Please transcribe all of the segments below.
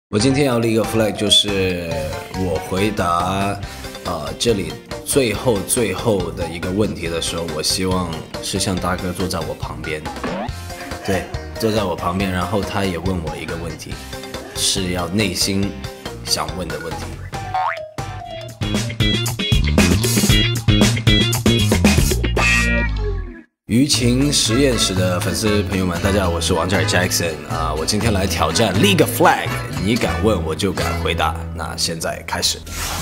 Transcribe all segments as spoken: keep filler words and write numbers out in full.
我今天要立一个 flag， 就是我回答呃这里最后最后的一个问题的时候，我希望是像大哥坐在我旁边，对，坐在我旁边，然后他也问我一个问题，是要内心想问的问题。舆情实验室的粉丝朋友们，大家好，我是王嘉尔 Jackson 啊，我今天来挑战立个 flag， 你敢问我就敢回答。那现在开始。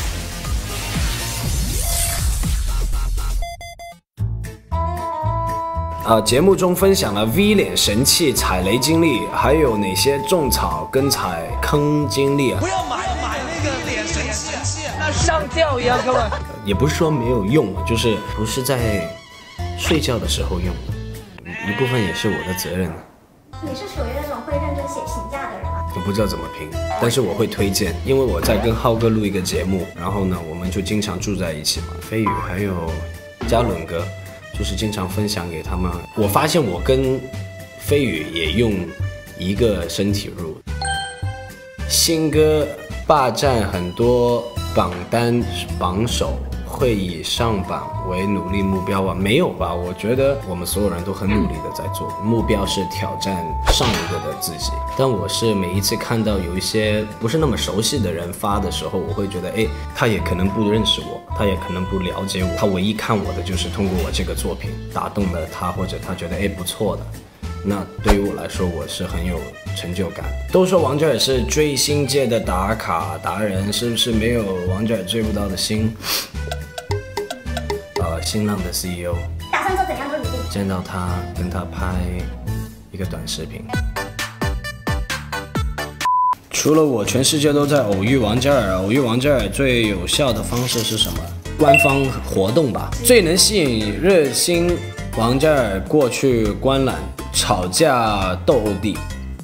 啊，节目中分享了 V 脸神器踩雷经历，还有哪些种草跟踩坑经历啊？ 不要买买那个脸神器，那上吊一样，各位。 也不是说没有用，就是不是在睡觉的时候用的，一部分也是我的责任。 你是属于那种会认真写评价的人吗？ 我不知道怎么评，但是我会推荐，因为我在跟浩哥录一个节目，然后呢，我们就经常住在一起嘛，飞宇还有嘉伦哥，就是经常分享给他们。我发现我跟飞宇也用一个身体乳，新歌霸占很多榜单榜首。会以上榜为努力目标啊？没有吧？我觉得我们所有人都很努力的在做，目标是挑战上一个的自己。但我是每一次看到有一些不是那么熟悉的人发的时候，我会觉得，哎，他也可能不认识我，他也可能不了解我，他唯一看我的就是通过我这个作品打动了他，或者他觉得哎不错的。那对于我来说，我是很有成就感。都说王嘉尔是追星界的打卡达人，是不是没有王嘉尔追不到的星？呃，新浪的 C E O 打算做怎样的努力？ 见到他，跟他拍一个短视频。除了我，全世界都在偶遇王嘉尔。偶遇王嘉尔最有效的方式是什么？官方活动吧。最能吸引热心王嘉尔过去观览。吵架斗地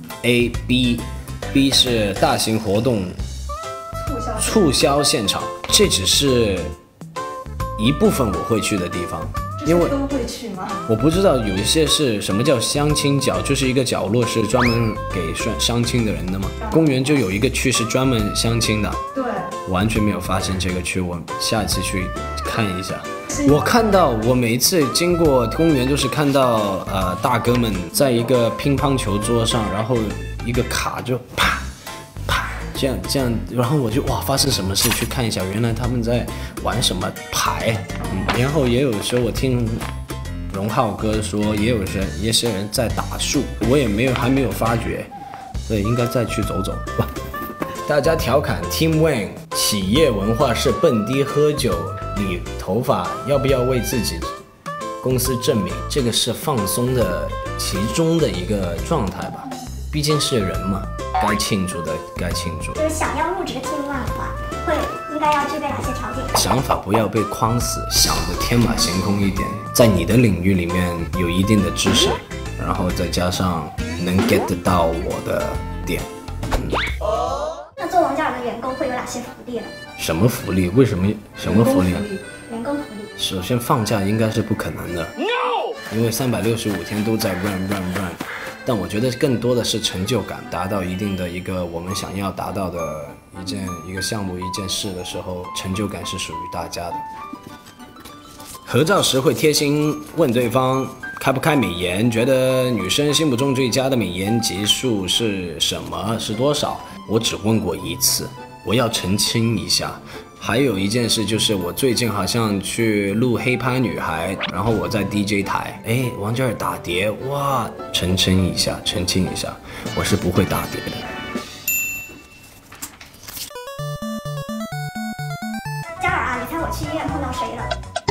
A B B 是大型活动促销现场，这只是一部分我会去的地方，因为都会去吗？ 我不知道有一些是什么叫相亲角，就是一个角落是专门给相亲的人的吗？公园就有一个区是专门相亲的， 对， 完全没有发现这个区，我下次去看一下。我看到，我每一次经过公园，就是看到呃大哥们在一个乒乓球桌上，然后一个卡就啪啪这样这样，然后我就哇发生什么事去看一下，原来他们在玩什么牌，嗯，然后也有时候我听荣浩哥说，也有人一些人在打树，我也没有还没有发觉，所以应该再去走走。大家调侃 Team Wang 企业文化是蹦迪喝酒理头发，要不要为自己公司证明？这个是放松的其中的一个状态吧，毕竟是人嘛，该庆祝的该庆祝。 就是想要入职 Team Wang 的话，会应该要具备哪些条件？ 想法不要被框死，想的天马行空一点，在你的领域里面有一定的知识，然后再加上能 get 到我的点。嗯那做王嘉尔的员工会有哪些福利呢？ 什么福利？为什么什么福利？ 员工福利。 首先放假应该是不可能的 ，no， 因为三百六十五天都在 run run run。但我觉得更多的是成就感，达到一定的一个我们想要达到的一件一个项目一件事的时候，成就感是属于大家的。合照时会贴心问对方开不开美颜，觉得女生心目中最佳的美颜级数是什么？是多少？我只问过一次，我要澄清一下。还有一件事就是，我最近好像去录黑趴女孩，然后我在 D J 台，哎，王嘉尔打碟，哇，澄清一下，澄清一下，我是不会打碟的。 嘉尔啊，你猜我去医院碰到谁了？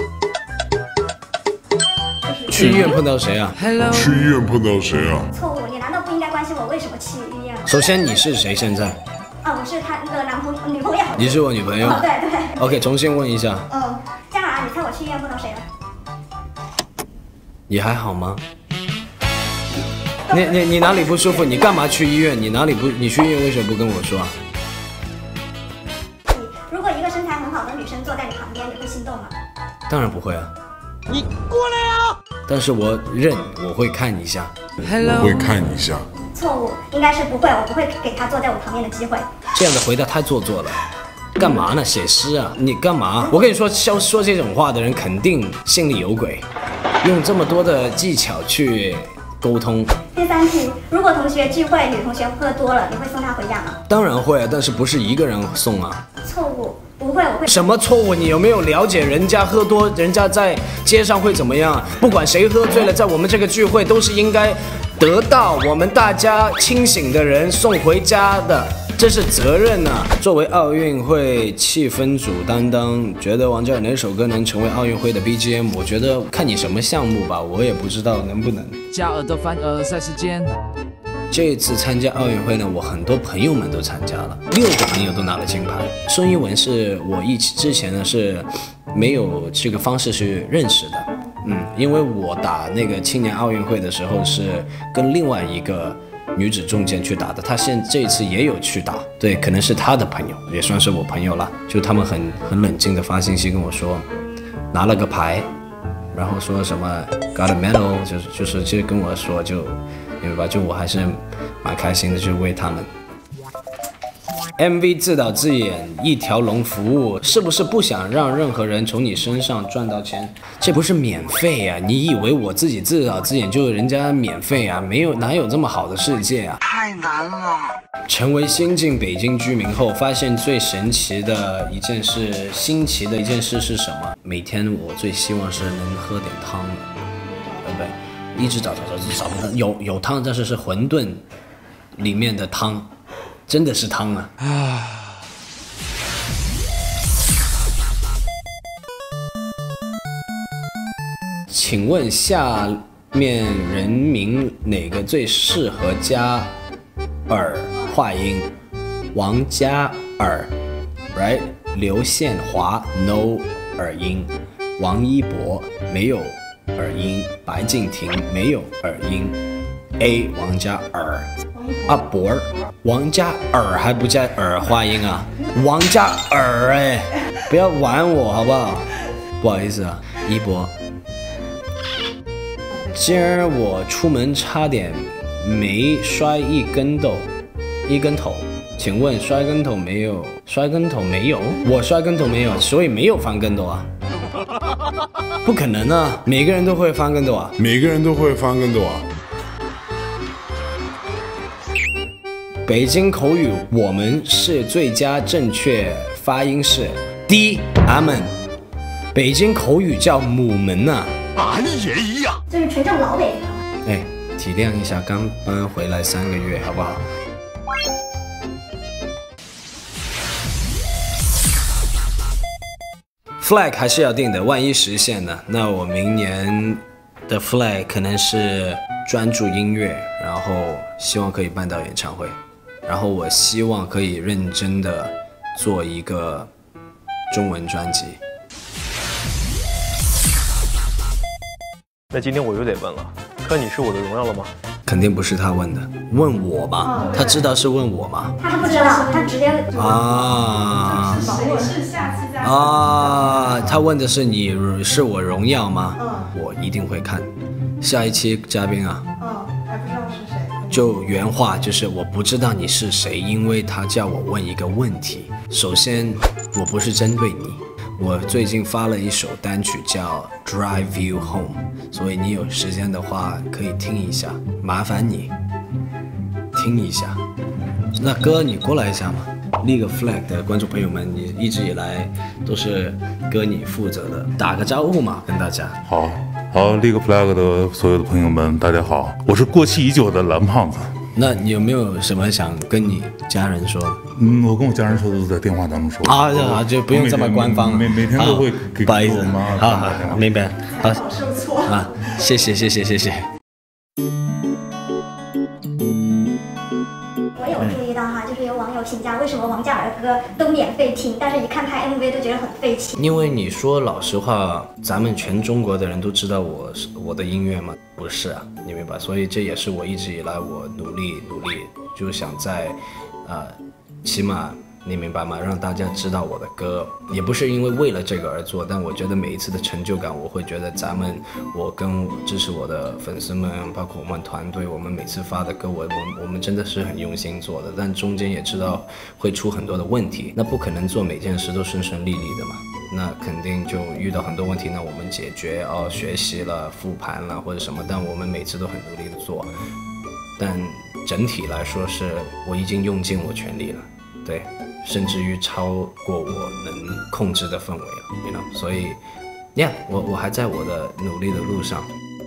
去医院碰到谁啊？ 去医院碰到谁啊？ 错误，你难道不应该关心我为什么去医院？ 首先你是谁？现在？ 啊，我是他的男朋友、女朋友。 你是我女朋友？ 哦，对对。 OK， 重新问一下。 嗯，嘉尔啊，你猜我去医院碰到谁了？ 你还好吗？你你你哪里不舒服？你干嘛去医院？你哪里不？你去医院为什么不跟我说啊？ 你如果一个身材很好的女生坐在你旁边，你会心动吗？ 当然不会啊。 你过来啊！ 但是我认，我会看一下。 我会看一下。 错误，应该是不会，我不会给他坐在我旁边的机会。 这样的回答太做作了。干嘛呢？写诗啊？你干嘛？我跟你说，说说这种话的人肯定心里有鬼，用这么多的技巧去沟通。 第三题，如果同学聚会，女同学喝多了，你会送她回家吗？ 当然会啊，但是不是一个人送啊。 错误，不会，我会。 什么错误？你有没有了解人家喝多，人家在街上会怎么样？不管谁喝醉了，在我们这个聚会都是应该得到我们大家清醒的人送回家的。这是责任呐、啊！作为奥运会气氛组担当，觉得王嘉尔哪首歌能成为奥运会的 B G M？ 我觉得看你什么项目吧，我也不知道能不能。 加尔的反尔赛时间。 这次参加奥运会呢，我很多朋友们都参加了，六个朋友都拿了金牌。孙一文是我一起之前呢是没有这个方式去认识的，嗯，因为我打那个青年奥运会的时候是跟另外一个女子重剑去打的，她现这次也有去打，对，可能是她的朋友，也算是我朋友了。就他们很很冷静的发信息跟我说，拿了个牌，然后说什么 got a medal， 就是就是就跟我说就，明白吧？就我还是蛮开心的，就为他们。M V 自导自演一条龙服务，是不是不想让任何人从你身上赚到钱？这不是免费啊！你以为我自己自导自演就人家免费啊？没有，哪有这么好的世界啊？ 太难了。 成为新晋北京居民后，发现最神奇的一件事、新奇的一件事是什么？每天我最希望是能喝点汤的，对不对？一直找找找找不到，有有汤，但是是馄饨里面的汤。真的是汤啊！请问下面人名哪个最适合加尔化音？王嘉尔 ，right？ 刘宪华 no 耳音，王一博没有耳音，白敬亭没有耳音。A 王嘉尔。啊，博儿，王嘉尔还不加耳化音啊？王嘉尔哎，不要玩我好不好？不好意思啊，一博。今儿我出门差点没摔一跟斗，一跟头。请问摔跟头没有？摔跟头没有？我摔跟头没有，所以没有翻跟斗啊。不可能啊，每个人都会翻跟斗啊。 每个人都会翻跟斗啊。 北京口语我们是最佳正确发音是 D 阿门。北京口语叫母门呐、 啊，俺也一样， 这是纯正老北方。 哎，体谅一下，刚搬回来三个月，好不好？Flag 还是要定的，万一实现呢？那我明年的 flag 可能是专注音乐，然后希望可以办到演唱会。然后我希望可以认真的做一个中文专辑。 那今天我又得问了，可你是我的荣耀了吗？ 肯定不是他问的，问我吧？他知道是问我吗？ 他不知道，他直接啊啊！他问的是你是我荣耀吗？我一定会看。下一期嘉宾啊。还不知道是谁。就原话就是我不知道你是谁，因为他叫我问一个问题。首先，我不是针对你，我最近发了一首单曲叫《Drive You Home》，所以你有时间的话可以听一下，麻烦你听一下。那哥，你过来一下嘛。立个 flag 的观众朋友们，你一直以来都是哥你负责的，打个招呼嘛，跟大家。 好。好，立个 flag 的所有的朋友们，大家好，我是过气已久的蓝胖子。 那你有没有什么想跟你家人说？ 嗯，我跟我家人说的都在电话当中说。 啊，啊，就不用这么官方了。 每每天都会给不好意思， 我妈好好，明白，好，受挫啊，谢谢谢谢谢谢。 我有注意到哈，就是有网友评价，为什么王嘉尔的歌都免费听，但是一看拍 M V 都觉得很费钱。 因为你说老实话，咱们全中国的人都知道我我的音乐吗？不是啊，你明白？所以这也是我一直以来我努力努力，就想在，呃，起码你明白吗？让大家知道我的歌，也不是因为为了这个而做，但我觉得每一次的成就感，我会觉得咱们，我跟支持我的粉丝们，包括我们团队，我们每次发的歌，我我我们真的是很用心做的，但中间也知道会出很多的问题，那不可能做每件事都顺顺利利的嘛。那肯定就遇到很多问题，那我们解决哦，学习了、复盘了或者什么，但我们每次都很努力的做。但整体来说，是我已经用尽我全力了，对，甚至于超过我能控制的氛围了 ，you know， 所以，呀、yeah, ，我我还在我的努力的路上。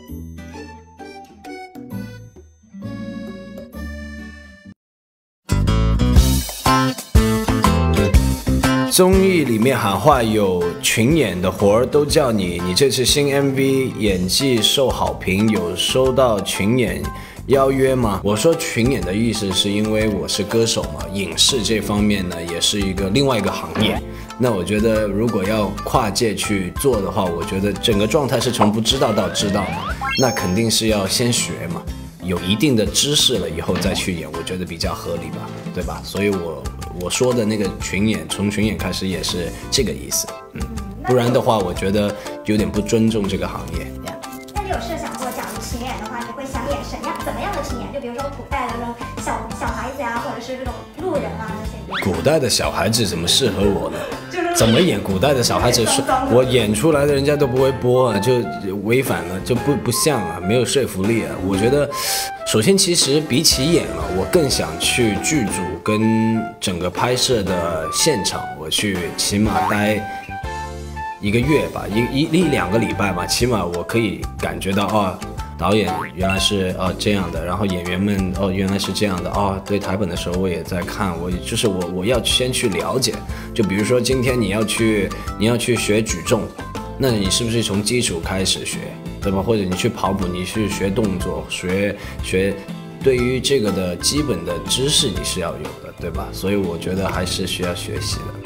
综艺里面喊话有群演的活儿都叫你，你这次新 M V 演技受好评，有收到群演邀约吗？我说群演的意思是因为我是歌手嘛，影视这方面呢也是一个另外一个行业。那我觉得如果要跨界去做的话，我觉得整个状态是从不知道到知道嘛，那肯定是要先学嘛，有一定的知识了以后再去演，我觉得比较合理吧，对吧？所以我我说的那个群演，从群演开始也是这个意思，嗯，不然的话，我觉得有点不尊重这个行业。 那你有设想过，假如群演的话，你会想演什么样、怎么样的群演？就比如说古代的这种小小孩子呀、啊，或者是这种路人啊那些。 古代的小孩子怎么适合我呢？怎么演古代的小孩子？我演出来的人家都不会播啊，就违反了，就不不像啊，没有说服力啊。我觉得，首先其实比起演了，我更想去剧组跟整个拍摄的现场，我去起码待一个月吧，一一一两个礼拜吧，起码我可以感觉到哦。导演原来是呃这样的，然后演员们哦原来是这样的哦，对台本的时候我也在看，我就是我我要先去了解，就比如说今天你要去你要去学举重，那你是不是从基础开始学，对吧？或者你去跑步，你去学动作，学学对于这个的基本的知识你是要有的，对吧？所以我觉得还是需要学习的。